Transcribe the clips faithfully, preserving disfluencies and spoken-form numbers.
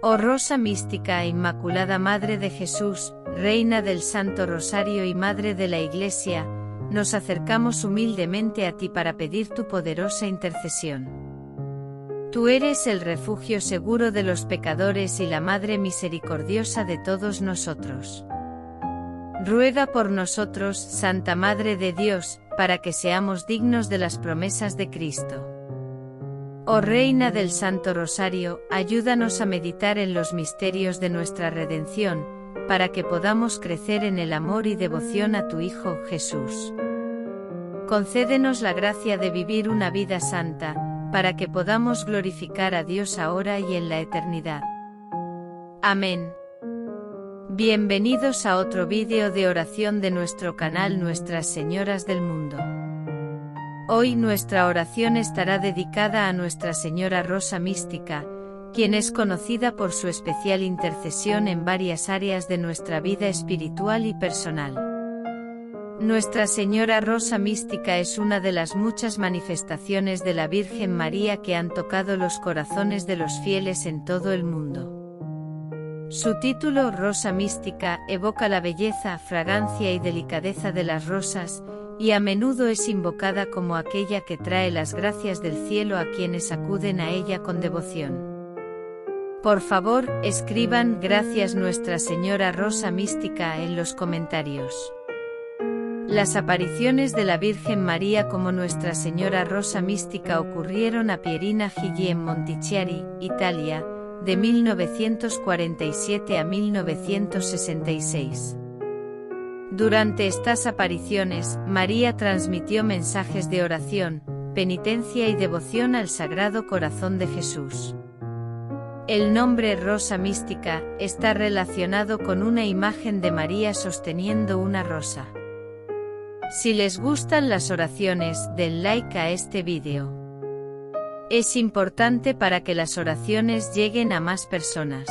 Oh Rosa Mística e Inmaculada Madre de Jesús, Reina del Santo Rosario y Madre de la Iglesia, nos acercamos humildemente a ti para pedir tu poderosa intercesión. Tú eres el refugio seguro de los pecadores y la Madre misericordiosa de todos nosotros. Ruega por nosotros, Santa Madre de Dios, para que seamos dignos de las promesas de Cristo. Oh Reina del Santo Rosario, ayúdanos a meditar en los misterios de nuestra redención, para que podamos crecer en el amor y devoción a tu Hijo Jesús. Concédenos la gracia de vivir una vida santa, para que podamos glorificar a Dios ahora y en la eternidad. Amén. Bienvenidos a otro vídeo de oración de nuestro canal Nuestras Señoras del Mundo. Hoy nuestra oración estará dedicada a Nuestra Señora Rosa Mística, quien es conocida por su especial intercesión en varias áreas de nuestra vida espiritual y personal. Nuestra Señora Rosa Mística es una de las muchas manifestaciones de la Virgen María que han tocado los corazones de los fieles en todo el mundo. Su título, Rosa Mística, evoca la belleza, fragancia y delicadeza de las rosas, y a menudo es invocada como aquella que trae las gracias del cielo a quienes acuden a ella con devoción. Por favor, escriban "Gracias Nuestra Señora Rosa Mística" en los comentarios. Las apariciones de la Virgen María como Nuestra Señora Rosa Mística ocurrieron a Pierina Gigli en Montichiari, Italia, de mil novecientos cuarenta y siete a mil novecientos sesenta y seis. Durante estas apariciones, María transmitió mensajes de oración, penitencia y devoción al Sagrado Corazón de Jesús. El nombre Rosa Mística está relacionado con una imagen de María sosteniendo una rosa. Si les gustan las oraciones, den like a este vídeo. Es importante para que las oraciones lleguen a más personas.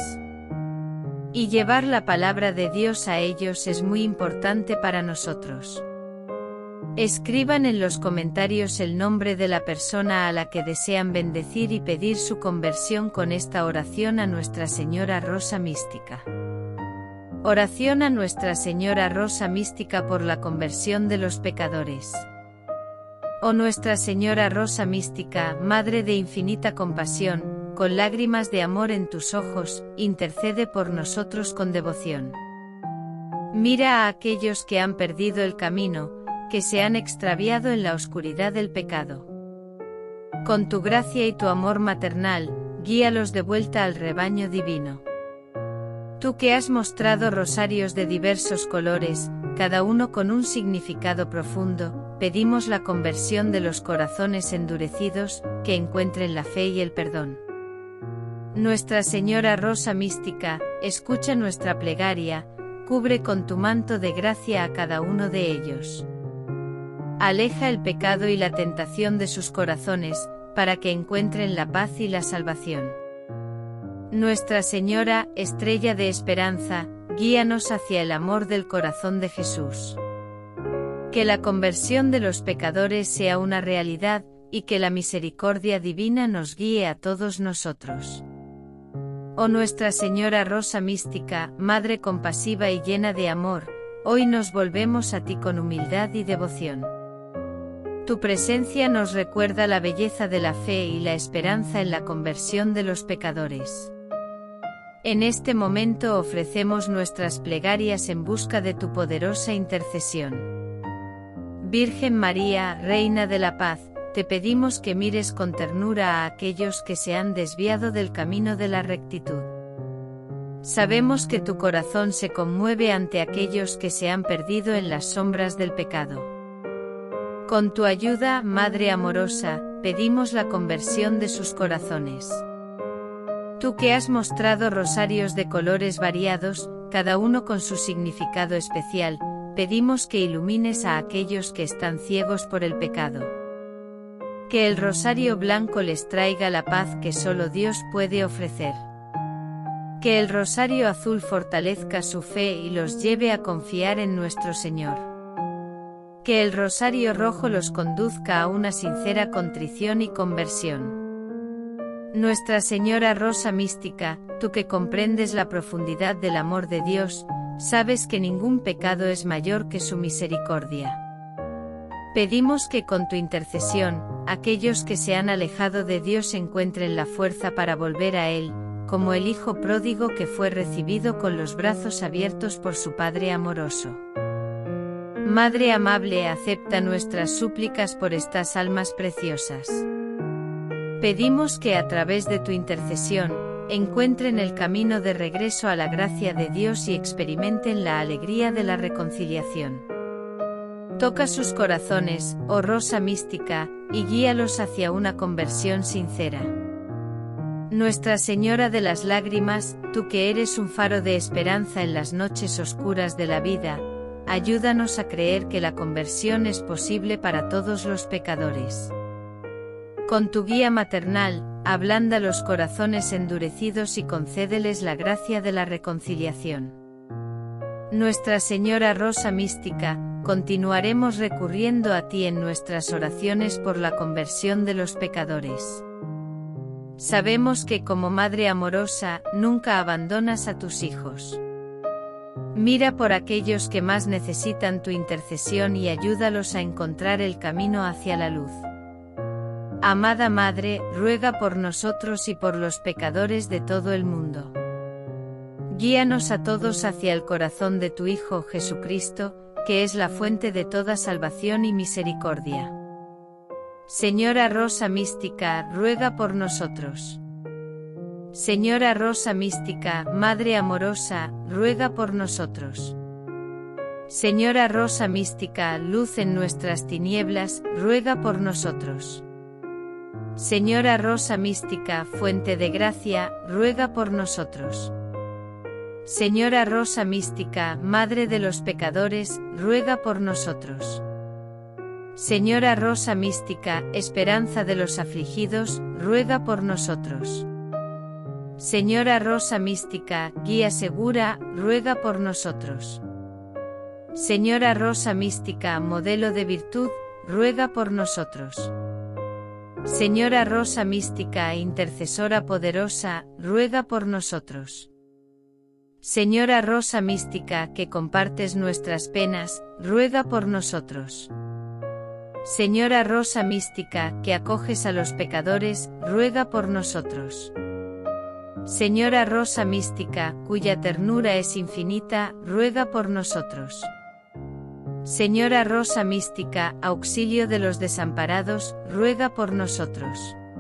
Y llevar la palabra de Dios a ellos es muy importante para nosotros. Escriban en los comentarios el nombre de la persona a la que desean bendecir y pedir su conversión con esta oración a Nuestra Señora Rosa Mística. Oración a Nuestra Señora Rosa Mística por la conversión de los pecadores. Oh Nuestra Señora Rosa Mística, Madre de infinita compasión, con lágrimas de amor en tus ojos, intercede por nosotros con devoción. Mira a aquellos que han perdido el camino, que se han extraviado en la oscuridad del pecado. Con tu gracia y tu amor maternal, guíalos de vuelta al rebaño divino. Tú que has mostrado rosarios de diversos colores, cada uno con un significado profundo, pedimos la conversión de los corazones endurecidos, que encuentren la fe y el perdón. Nuestra Señora Rosa Mística, escucha nuestra plegaria, cubre con tu manto de gracia a cada uno de ellos. Aleja el pecado y la tentación de sus corazones, para que encuentren la paz y la salvación. Nuestra Señora, estrella de esperanza, guíanos hacia el amor del corazón de Jesús. Que la conversión de los pecadores sea una realidad, y que la misericordia divina nos guíe a todos nosotros. Oh Nuestra Señora Rosa Mística, Madre compasiva y llena de amor, hoy nos volvemos a ti con humildad y devoción. Tu presencia nos recuerda la belleza de la fe y la esperanza en la conversión de los pecadores. En este momento ofrecemos nuestras plegarias en busca de tu poderosa intercesión. Virgen María, Reina de la Paz, te pedimos que mires con ternura a aquellos que se han desviado del camino de la rectitud. Sabemos que tu corazón se conmueve ante aquellos que se han perdido en las sombras del pecado. Con tu ayuda, Madre amorosa, pedimos la conversión de sus corazones. Tú que has mostrado rosarios de colores variados, cada uno con su significado especial, pedimos que ilumines a aquellos que están ciegos por el pecado. Que el rosario blanco les traiga la paz que solo Dios puede ofrecer. Que el rosario azul fortalezca su fe y los lleve a confiar en nuestro Señor. Que el rosario rojo los conduzca a una sincera contrición y conversión. Nuestra Señora Rosa Mística, tú que comprendes la profundidad del amor de Dios, sabes que ningún pecado es mayor que su misericordia. Pedimos que con tu intercesión, aquellos que se han alejado de Dios encuentren la fuerza para volver a Él, como el hijo pródigo que fue recibido con los brazos abiertos por su Padre amoroso. Madre amable, acepta nuestras súplicas por estas almas preciosas. Pedimos que a través de tu intercesión, encuentren el camino de regreso a la gracia de Dios y experimenten la alegría de la reconciliación. Toca sus corazones, oh Rosa mística, y guíalos hacia una conversión sincera. Nuestra Señora de las Lágrimas, tú que eres un faro de esperanza en las noches oscuras de la vida, ayúdanos a creer que la conversión es posible para todos los pecadores. Con tu guía maternal, ablanda los corazones endurecidos y concédeles la gracia de la reconciliación. Nuestra Señora Rosa mística, continuaremos recurriendo a ti en nuestras oraciones por la conversión de los pecadores. Sabemos que como Madre amorosa, nunca abandonas a tus hijos. Mira por aquellos que más necesitan tu intercesión y ayúdalos a encontrar el camino hacia la luz. Amada Madre, ruega por nosotros y por los pecadores de todo el mundo. Guíanos a todos hacia el corazón de tu Hijo Jesucristo, que es la fuente de toda salvación y misericordia. Señora Rosa mística, ruega por nosotros. Señora Rosa mística, Madre amorosa, ruega por nosotros. Señora Rosa mística, luz en nuestras tinieblas, ruega por nosotros. Señora Rosa mística, fuente de gracia, ruega por nosotros. Señora Rosa mística, Madre de los pecadores, ruega por nosotros. Señora Rosa mística, esperanza de los afligidos, ruega por nosotros. Señora Rosa mística, guía segura, ruega por nosotros. Señora Rosa mística, modelo de virtud, ruega por nosotros. Señora Rosa mística, intercesora poderosa, ruega por nosotros. Señora Rosa mística, que compartes nuestras penas, ruega por nosotros. Señora Rosa mística, que acoges a los pecadores, ruega por nosotros. Señora Rosa mística, cuya ternura es infinita, ruega por nosotros. Señora Rosa mística, auxilio de los desamparados, ruega por nosotros.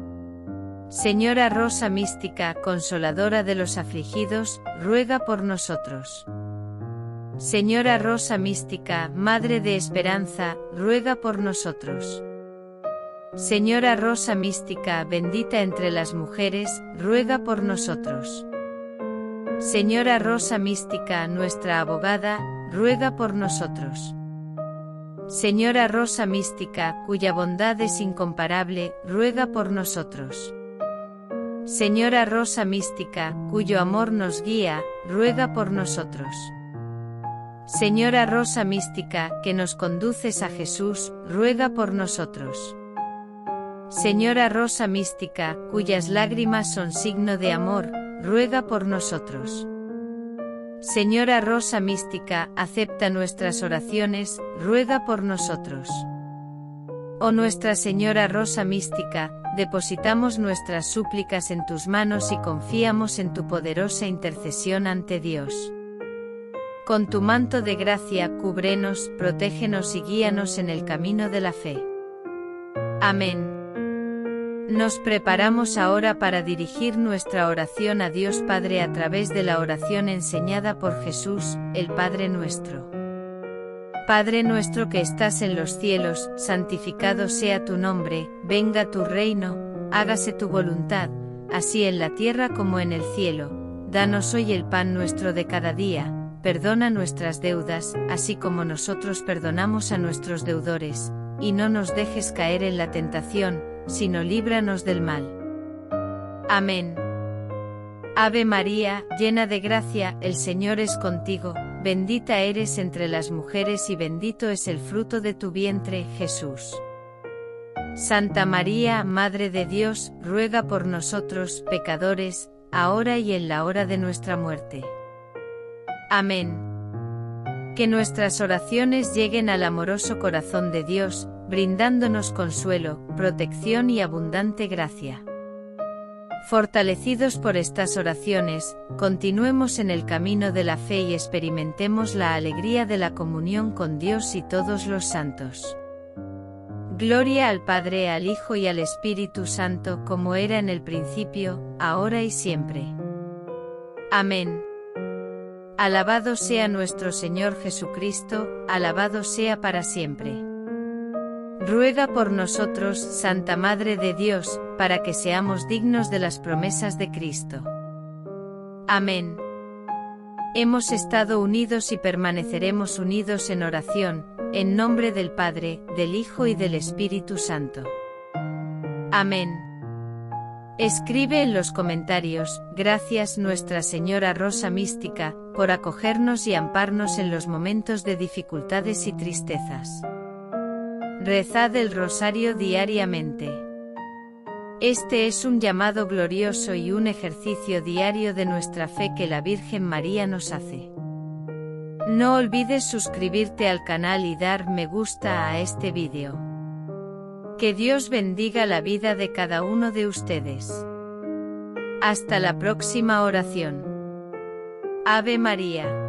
Señora Rosa mística, consoladora de los afligidos, ruega por nosotros. Señora Rosa mística, Madre de esperanza, ruega por nosotros. Señora Rosa mística, bendita entre las mujeres, ruega por nosotros. Señora Rosa mística, nuestra abogada, ruega por nosotros. Señora Rosa mística, cuya bondad es incomparable, ruega por nosotros. Señora Rosa mística, cuyo amor nos guía, ruega por nosotros. Señora Rosa mística, que nos conduces a Jesús, ruega por nosotros. Señora Rosa mística, cuyas lágrimas son signo de amor, ruega por nosotros. Señora Rosa mística, acepta nuestras oraciones, ruega por nosotros. Oh Nuestra Señora Rosa mística, depositamos nuestras súplicas en tus manos y confiamos en tu poderosa intercesión ante Dios. Con tu manto de gracia, cúbrenos, protégenos y guíanos en el camino de la fe. Amén. Nos preparamos ahora para dirigir nuestra oración a Dios Padre a través de la oración enseñada por Jesús, el Padre nuestro. Padre nuestro que estás en los cielos, santificado sea tu nombre, venga tu reino, hágase tu voluntad, así en la tierra como en el cielo. Danos hoy el pan nuestro de cada día, perdona nuestras deudas, así como nosotros perdonamos a nuestros deudores, y no nos dejes caer en la tentación, sino líbranos del mal. Amén. Ave María, llena de gracia, el Señor es contigo, bendita eres entre las mujeres y bendito es el fruto de tu vientre, Jesús. Santa María, Madre de Dios, ruega por nosotros, pecadores, ahora y en la hora de nuestra muerte. Amén. Que nuestras oraciones lleguen al amoroso corazón de Dios, brindándonos consuelo, protección y abundante gracia. Fortalecidos por estas oraciones, continuemos en el camino de la fe y experimentemos la alegría de la comunión con Dios y todos los santos. Gloria al Padre, al Hijo y al Espíritu Santo, como era en el principio, ahora y siempre. Amén. Alabado sea nuestro Señor Jesucristo, alabado sea para siempre. Ruega por nosotros, Santa Madre de Dios, para que seamos dignos de las promesas de Cristo. Amén. Hemos estado unidos y permaneceremos unidos en oración, en nombre del Padre, del Hijo y del Espíritu Santo. Amén. Escribe en los comentarios: gracias Nuestra Señora Rosa Mística, por acogernos y amparnos en los momentos de dificultades y tristezas. Rezad el rosario diariamente. Este es un llamado glorioso y un ejercicio diario de nuestra fe que la Virgen María nos hace. No olvides suscribirte al canal y dar me gusta a este vídeo. Que Dios bendiga la vida de cada uno de ustedes. Hasta la próxima oración. Ave María.